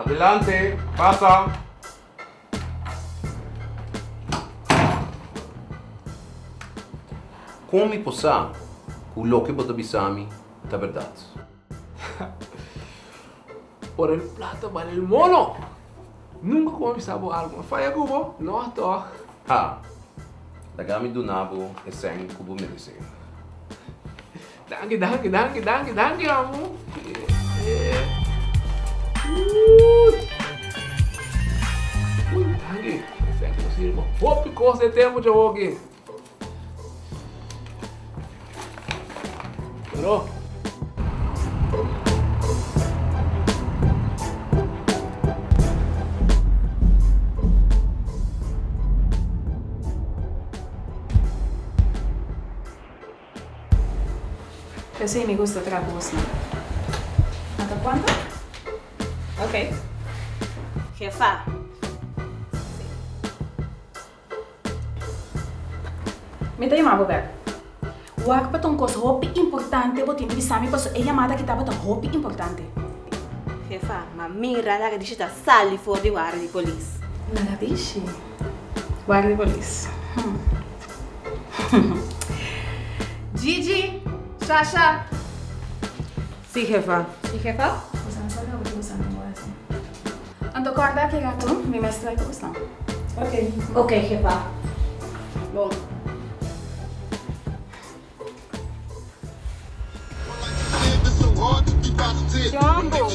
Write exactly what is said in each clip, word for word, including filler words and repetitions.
Adelante, passa. Come possa o lo que bota bisami da verdade. Por el plato vale el mono. Nunca começava algo. Fai cubo, não tô. Ah, dagami do nabo e sem cubo medicina. Danke, danke, danke, danke, danke, amor. Ui, danke. Sem possível. Hope coisa tempo de hoje. Pero Eu sí me gusta otra cosa. ¿Hasta cuándo? Ok. Jefa. Me te llamava, ver. O arco para um coisa roupa importante, eu tinha que saber para a chamada que estava tão roupa importante. Jefa, ma mira la che dice da sali fuori di guardia di polizia. Nada dice. Guarda di polizia. Hmm. Gigi, Sasha. Sì, jefa. Sì, jefa? Você não sabe o que você não vai fazer. Ando corda aqui, gato. Me mestre aí que você. Ok. Ok, jefa. Bom. Jumbo!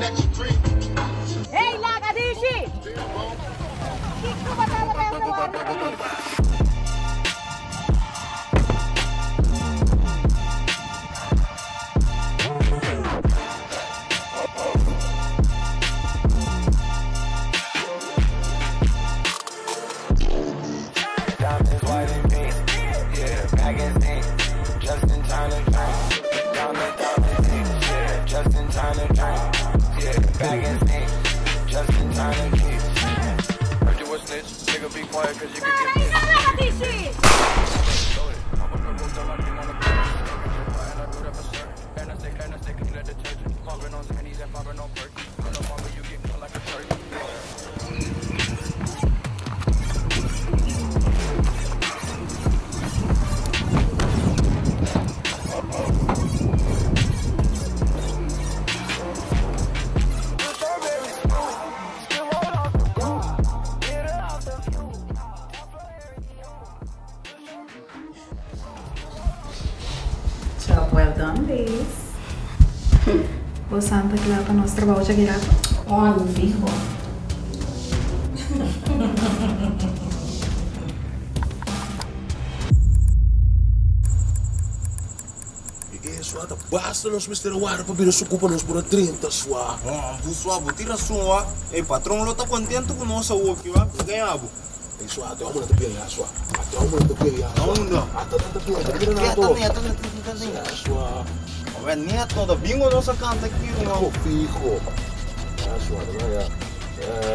Ehi, Laga, dici! Chi tu batalla per la guardia? Job well done, ladies. O Santa que leva nosso trabalho de guiar. Oh, vivo. Suata, basta nós mister Wara para vir a ocupa nos por trinta sua. Ah, bu sua, bu tira sua. Ei, patrão, lo tá contente com nossa work, va? Ganhavo. Ei, sua, até uma da pia, sua. Até uma da pia. Aonde? Até da pia, da pia na to. Até, até, até, até. Sua. Ove neto da bingo nossa canta aqui, não. Fico. Ah, sua, não é. É.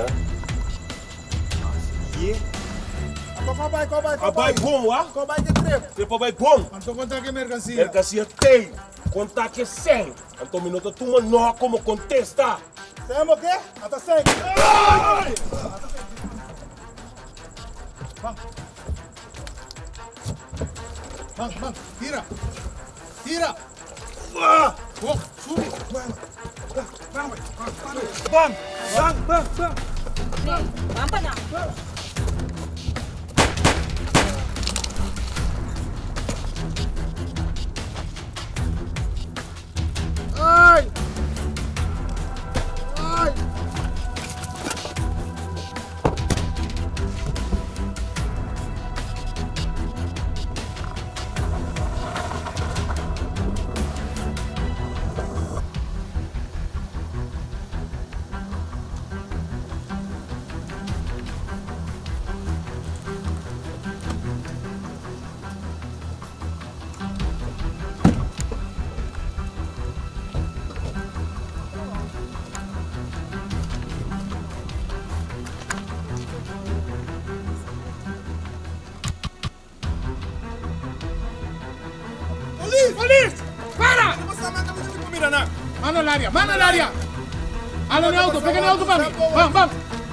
E Cobai, cobai, cobai bom, ah? Cobai de trepo. Trepo vai bom. Então contar que mercancia. Mercancia tem. Contar que cem. Então minuto tu não como contesta. Tem o quê? Até cem. Vamos. Vamos, vamos. Tira. Tira. Ah! Vamos, sube. Vamos. Vamos, vamos. Vamos, vamos, vamos. Vamos para lá. Ai! Ai! ¡Police! ¡Para! Mano al área, mano al área. Anda en auto, pega en auto para mí. Vamos, vamos.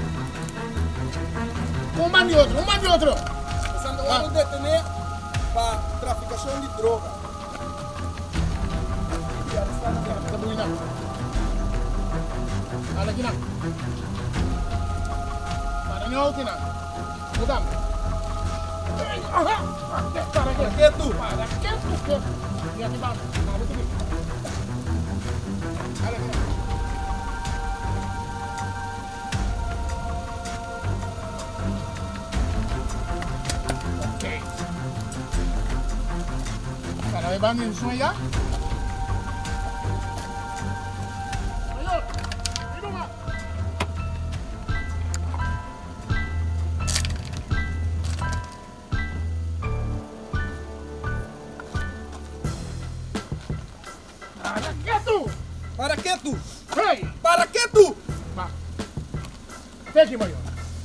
Un man y otro, un man y otro. Vamos a detener para traficación de droga. Está muy bien. Anda aquí, no. Para en auto, no. Mudamos. ¿Para qué? ¿Qué tú? ¿Para qué tú? ¿Qué? Y aquí vamos. Vamos aquí. Anda aquí, no. Para ver, van en su allá. Mayor, ¡mira más! ¿Para qué tú? ¿Para qué tú? ¡Hey! ¿Para qué tú? Va. Feche, mayor.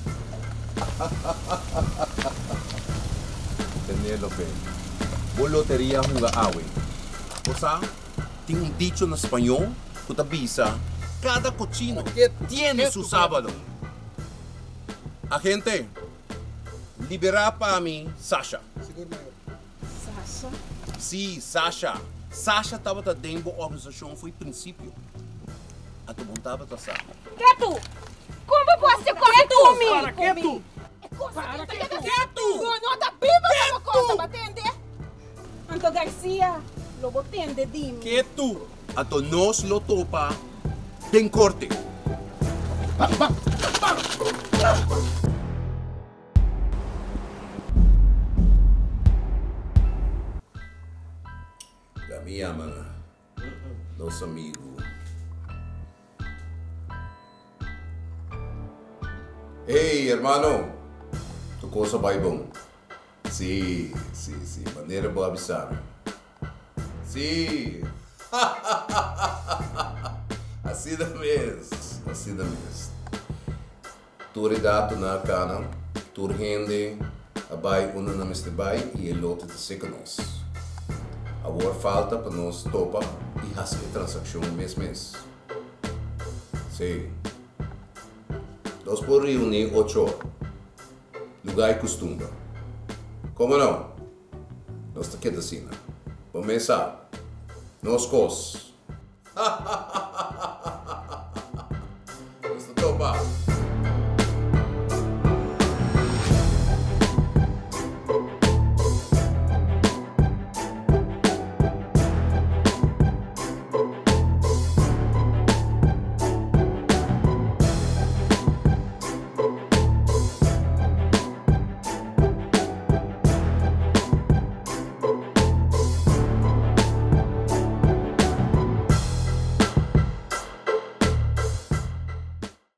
Penelope, vos lotería jugar agua. O sea, tiene un dicho en español que te avisa, cada cochino tiene su sábado. Agente, libera para mí Sasha. Sasha? Sí, Sasha. Sasha estava dentro da organização foi princípio. A tu montava a Sasha. Quieto! Como você corre comigo? Para quieto! Para quieto! Não, não tá viva como coisa, vai entender? Anto Garcia, lobo tende, dime. ¿Qué tú? A tu nós lo topa, tem corte. Vamos, vamos, vamos! La me llama, nosso amigo. Hey, hermano, tu cosa vai bom? Sí, sí, sí, maneira boa avisar. Sí. Assim da mesmo, assim da mesmo. Tu redato na cana, tu rende, a bai una na meste bai e el outro te seca nós. Agora falta para nós topa e fazer a transação mês mês. Sim. Nós por reunir oito horas. Lugar e costume. Como não? Nós está aqui assim. Vamos começar. Nós cos. Nós está topa.